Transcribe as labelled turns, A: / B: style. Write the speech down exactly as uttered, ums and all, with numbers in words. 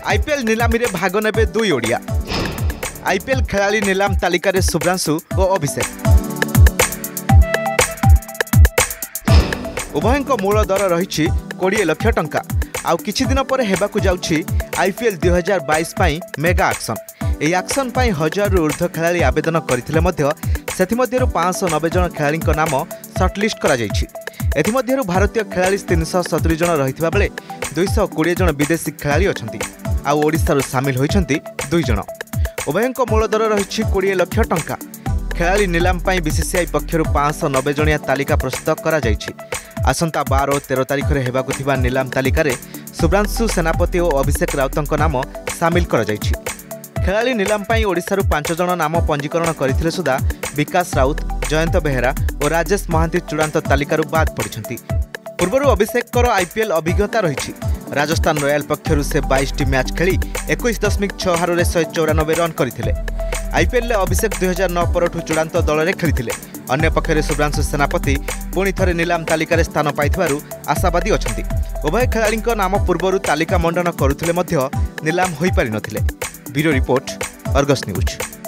A: IPL निलामी रे भाग नेबे दुई ओडिया। आईपीएल खेलाड़ी निलाम तालिका रे सुभ्रांशु और अभिषेक। उभयंक मूल दर रही कोड़े लाख टंका। आउ किछि दिन पर हेबाकु जाउछि आईपीएल दुई हजार बाईस पई मेगा एक्शन। एही एक्शन पई हजार रु ऊर्ध्व खेलाड़ी आवेदन करथिले मध्य सेथिमध्यरु पाँच सौ नब्बे जन खेलाड़ीक नाम शॉर्टलिस्ट करा जायछि। एथिमध्यरु भारतीय खेलाड़ी तीन सौ सतुरी जन रहितबा बेले दुई सौ बीस जन विदेशी खेलाड़ी अछंती। आउ ओडिशारु सामिल होइछंती दुई जन। उभयंक मूल दर रही कोड़े लाख टंका। खेलाड़ी निलाम पई बीसीसीआई पक्षरु पाँच सौ नब्बे जणिया तालिका प्रस्तुत करा जायछि। आसंता बारह और तेरह तारिख में हेबाकु थिबा निलाम तालिका रे सुभ्रांशु, सेनापति और अभिषेक राउतଙ୍କ नाम सामिल करा जायछि। खेलाड़ी निलाम पई ओडिशारु पांच जण नाम पंजीकरण करथिले सुधा विकास राउत, जयंत बेहेरा और राजेश महांती चूड़ांत तालिकारु बाद पड़िछंती। पूर्वरु अभिषेकर आईपीएल अभिज्ञता रही। राजस्थान रॉयल पक्षरु से बाईस टी मैच खेली इक्कीस दशमिक छह हारे शहे चौरानबे रन करथिले। आईपीएल अभिषेक दुई हजार नौ परठु चूड़ांत दल में खेली। अन्य पक्षरे सुभ्रांशु, सेनापति पुणी थरे निलाम तालिका स्थान पाइथिबारु आशावादी अछंती। उभय खेलाड़ीଙ୍କ नाम पूर्वरु तालिका मंडन करुथिले मध्य निलाम होई पारि नथिले। Bureau report, Argus news.